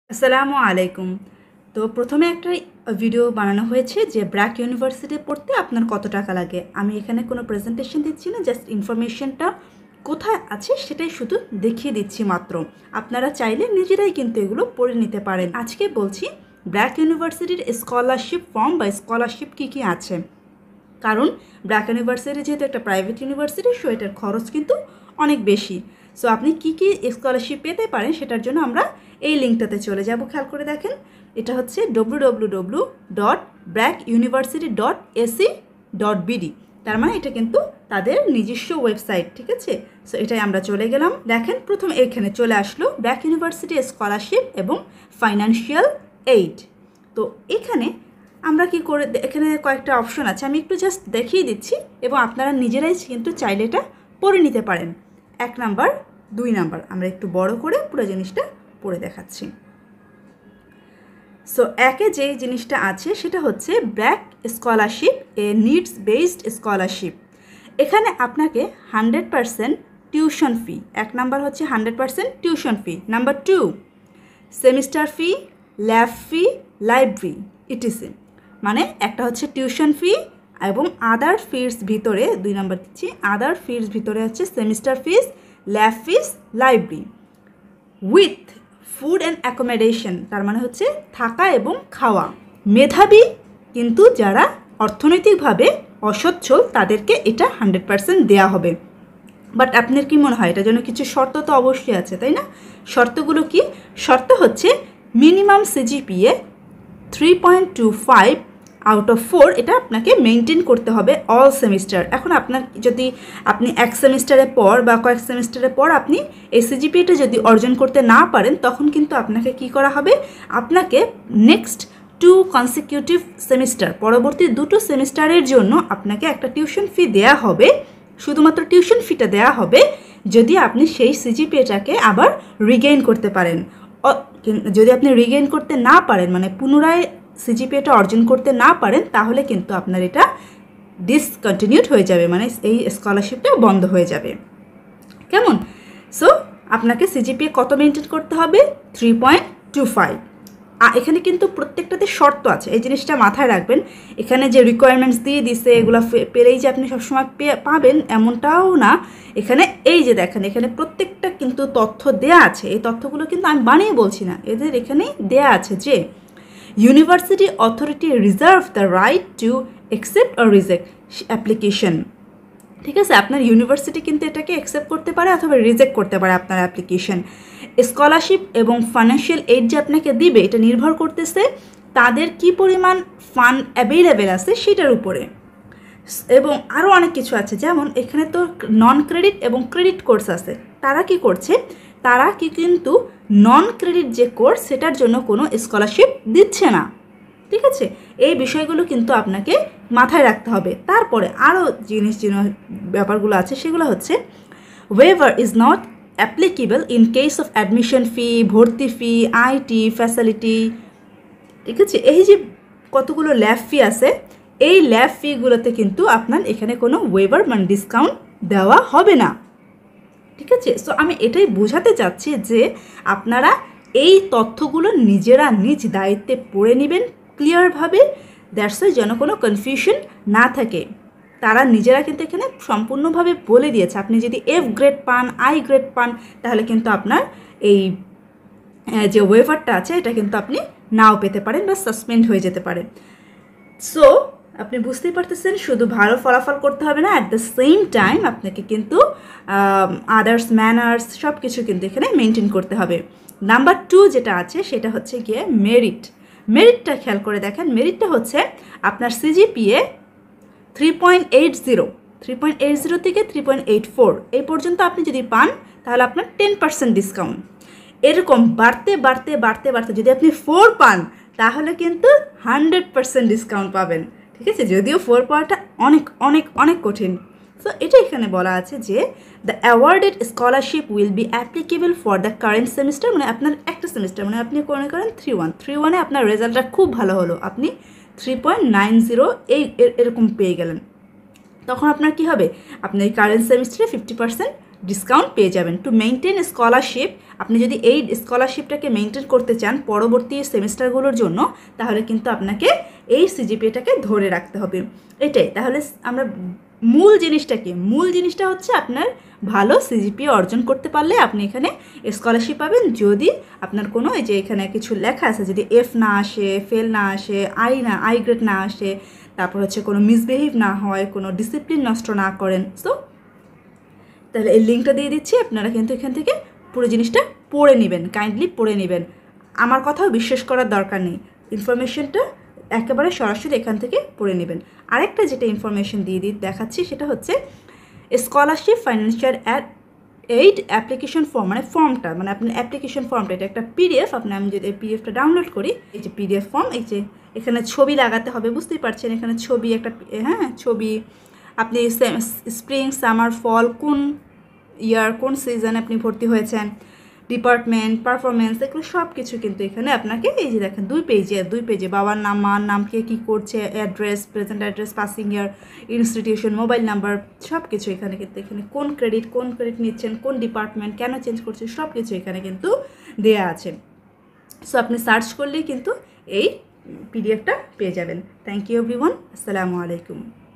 আসসালামু আলাইকুম। তো প্রথমে একটা ভিডিও বানানো হয়েছে যে ব্র্যাক ইউনিভার্সিটি পড়তে আপনার কত টাকা লাগে। আমি এখানে কোনো প্রেজেন্টেশন দিচ্ছি না, জাস্ট ইনফরমেশনটা কোথায় আছে সেটাই শুধু দেখিয়ে দিচ্ছি মাত্র। আপনারা চাইলে নিজেরাই কিন্তু এগুলো পড়ে নিতে পারেন। আজকে বলছি ব্র্যাক ইউনিভার্সিটির স্কলারশিপ ফর্ম বা স্কলারশিপ কী কী আছে। কারণ ব্র্যাক ইউনিভার্সিটি যেহেতু একটা প্রাইভেট ইউনিভার্সিটি, সো এটার খরচ কিন্তু অনেক বেশি। সো আপনি কী কী স্কলারশিপ পেতে পারেন সেটার জন্য আমরা এই লিঙ্কটাতে চলে যাব। খেয়াল করে দেখেন, এটা হচ্ছে www.bracuniversity.ac.bd। তার মানে এটা কিন্তু তাদের নিজস্ব ওয়েবসাইট, ঠিক আছে। সো এটাই আমরা চলে গেলাম। দেখেন প্রথম এখানে চলে আসলো ব্র্যাক ইউনিভার্সিটি স্কলারশিপ এবং ফাইন্যান্সিয়াল এইড। তো এখানে আমরা কি করে, এখানে কয়েকটা অপশন আছে, আমি একটু জাস্ট দেখিয়ে দিচ্ছি এবং আপনারা নিজেরাই কিন্তু চাইলে এটা পড়ে নিতে পারেন। 1 নাম্বার 2 নাম্বার আমরা একটু বড় করে পুরো জিনিসটা পড়ে দেখাচ্ছি। সো একে যেই জিনিসটা আছে সেটা হচ্ছে BRAC scholarship, a needs based scholarship. এখানে আপনাকে 100% টিউশন ফি, 1 নাম্বার হচ্ছে 100% tuition fee. Number 2 semester fee, lab fee, library ETC. মানে একটা হচ্ছে টিউশন ফি এবং আদার ফিস ভিতরে 2 নাম্বার দিচ্ছি, আদার ফিস ভিতরে হচ্ছে semester fees, lab fees, library with food and accommodation. তার মানে হচ্ছে থাকা এবং খাওয়া। মেধাবী কিন্তু যারা অর্থনৈতিকভাবে অসচ্ছল তাদেরকে এটা 100% দেওয়া হবে। বাট আপনার কি মনে হয় এটার জন্য কিছু শর্ত তো অবশ্যই আছে, তাই না? শর্তগুলো কি? শর্ত হচ্ছে মিনিমাম সিজিপিএ 3.25 আউট অফ 4 এটা আপনাকে মেনটেন করতে হবে অল সেমিস্টার। এখন আপনার যদি আপনি এক সেমিস্টারের পর বা কয়েক সেমিস্টারের পর আপনি এই সিজিপিএটা যদি অর্জন করতে না পারেন, তখন কিন্তু আপনাকে কি করা হবে, আপনাকে নেক্সট 2 কনসিকিউটিভ সেমিস্টার, পরবর্তী 2টো সেমিস্টারের জন্য আপনাকে একটা টিউশন ফি দেয়া হবে। শুধুমাত্র টিউশন ফিটা দেওয়া হবে যদি আপনি সেই সিজিপিএটাকে আবার রিগেইন করতে পারেন। যদি আপনি রিগেইন করতে না পারেন, মানে পুনরায় সিজিপিএটা অর্জন করতে না পারেন, তাহলে কিন্তু আপনার এটা ডিসকন্টিনিউড হয়ে যাবে, মানে এই স্কলারশিপটা বন্ধ হয়ে যাবে। কেমন? সো আপনাকে সিজিপিএ কত মেনটেন করতে হবে? 3.25। এখানে কিন্তু প্রত্যেকটাতে শর্ত আছে, এই জিনিসটা মাথায় রাখবেন। এখানে যে রিকোয়ারমেন্টস দিয়ে দিছে এগুলো পেলেই যে আপনি সবসময় পাবেন এমনটাও না। এখানে এই যে দেখেন, এখানে প্রত্যেকটা কিন্তু তথ্য দেয়া আছে। এই তথ্যগুলো কিন্তু আমি বানিয়ে বলছি না, এদের এখানেই দেয়া আছে যে university authority reserve the right to accept or reject application. ঠিক আছে, আপনার ইউনিভার্সিটি কিন্তু এটাকে অ্যাকসেপ্ট করতে পারে অথবা রিজেক্ট করতে পারে আপনার অ্যাপ্লিকেশন। স্কলারশিপ এবং ফাইন্যান্সিয়াল এইড যে আপনাকে দিবে এটা নির্ভর করতেছে তাদের কি পরিমাণ ফান্ড অ্যাভেলেবেল আছে সেটার উপরে। এবং আরও অনেক কিছু আছে, যেমন এখানে তো নন ক্রেডিট এবং ক্রেডিট কোর্স আছে। তারা কি করছে, তারা কি কিন্তু নন ক্রেডিট যে কোর্স সেটার জন্য কোনো স্কলারশিপ দিচ্ছে না। ঠিক আছে, এই বিষয়গুলো কিন্তু আপনাকে মাথায় রাখতে হবে। তারপরে আরও ব্যাপারগুলো আছে, সেগুলো হচ্ছে waiver is not applicable in case of admission fee, ভর্তি ফি, আইটি ফ্যাসিলিটি। ঠিক আছে, এই যে কতগুলো ল্যাব ফি আছে, এই ল্যাব ফিগুলোতে কিন্তু আপনার এখানে কোনো ওয়েভার মানে ডিসকাউন্ট দেওয়া হবে না। ঠিক আছে, সো আমি এটাই বোঝাতে চাচ্ছি যে আপনারা এই তথ্যগুলো নিজেরা নিজ দায়িত্বে পড়ে নেবেন ক্লিয়ারভাবে, দ্যাটস ওয়াই যেন কোনো কনফিউশন না থাকে। তারা নিজেরা কিন্তু এখানে সম্পূর্ণভাবে বলে দিয়েছে, আপনি যদি এফ গ্রেড পান, আই গ্রেড পান, তাহলে কিন্তু আপনার এই যে ওয়েভারটা আছে এটা কিন্তু আপনি নাও পেতে পারেন বা সাসপেন্ড হয়ে যেতে পারে। সো আপনি বুঝতেই পারতেছেন, শুধু ভালো ফলাফল করতে হবে না, অ্যাট দ্য সেম টাইম আপনাকে কিন্তু আদার্স ম্যানার্স সব কিছু কিন্তু এখানে মেনটেন করতে হবে। নাম্বার 2 যেটা আছে সেটা হচ্ছে গিয়ে মেরিট। মেরিটটা খেয়াল করে দেখেন, মেরিটটা হচ্ছে আপনার সিজিপিএ 3.80 থেকে 3.84 এই পর্যন্ত আপনি যদি পান তাহলে আপনার 10% ডিসকাউন্ট। এরকম বাড়তে বাড়তে বাড়তে বাড়তে যদি আপনি 4 পান তাহলে কিন্তু 100% ডিসকাউন্ট পাবেন। ঠিক আছে, যদিও 4 পাওয়াটা অনেক অনেক অনেক কঠিন। সো এটা এখানে বলা আছে যে the awarded scholarship will be applicable for the current semester. মানে আপনার একটা সেমিস্টার, মানে আপনি মনে করেন 3.1 আপনার রেজাল্টটা খুব ভালো হলো, আপনি 3.90 এরকম পেয়ে গেলেন, তখন আপনার কি হবে, আপনার কারেন্ট সেমিস্টারে 50% ডিসকাউন্ট পেয়ে যাবেন। টু মেনটেন স্কলারশিপ, আপনি যদি এই স্কলারশিপটাকে মেনটেন করতে চান পরবর্তী সেমিস্টারগুলোর জন্য, তাহলে কিন্তু আপনাকে এই সিজিপিএটাকে ধরে রাখতে হবে। এটাই তাহলে আমরা মূল জিনিসটা হচ্ছে আপনার ভালো সিজিপিএ অর্জন করতে পারলে আপনি এখানে স্কলারশিপ পাবেন। যদি আপনার কোনো এই যে এখানে কিছু লেখা আছে, যদি এফ না আসে, ফেল না আসে, আই গ্রেড না আসে, তারপর হচ্ছে কোনো মিসবিহেভ না হয়, কোনো ডিসিপ্লিন নষ্ট না করেন, সো তাহলে এই লিঙ্কটা দিয়ে দিচ্ছি, আপনারা কিন্তু এখান থেকে পুরো জিনিসটা পড়ে নেবেন, কাইন্ডলি পড়ে নেবেন। আমার কথাও বিশ্বাস করার দরকার নেই, ইনফরমেশনটা একেবারে সরাসরি এখান থেকে পড়ে নেবেন। আরেকটা যেটা ইনফরমেশন দিয়ে দেখাচ্ছি সেটা হচ্ছে scholarship financial aid application form, মানে ফর্মটা, মানে আপনার অ্যাপ্লিকেশন ফর্মটা, এটা একটা পিডিএফ। আমি যদি এই পিডিএফটা ডাউনলোড করি, এই যে পিডিএফ ফর্ম, এই যে এখানে ছবি লাগাতে হবে, বুঝতেই পারছেন এখানে ছবি একটা, হ্যাঁ ছবি, আপনি স্প্রিং, সামার, ফল, কোন ইয়ার, কোন সিজনে আপনি ভর্তি হয়েছেন, ডিপার্টমেন্ট, পারফরমেন্স, এগুলো সব কিছু কিন্তু এখানে আপনাকে এই যে দেখেন 2 পেজে বাবার নাম, মার নাম, কে কী করছে, address, present address, passing year, institution, mobile number, সব কিছু এখানে কিন্তু, এখানে কোন ক্রেডিট নিচ্ছেন, কোন ডিপার্টমেন্ট, কেন চেঞ্জ করছে, সব কিছু এখানে কিন্তু দেয়া আছে। সো আপনি সার্চ করলেই কিন্তু এই পিডিএফটা পেয়ে যাবেন। থ্যাংক ইউ এভরিওয়ান, আসসালামু আলাইকুম।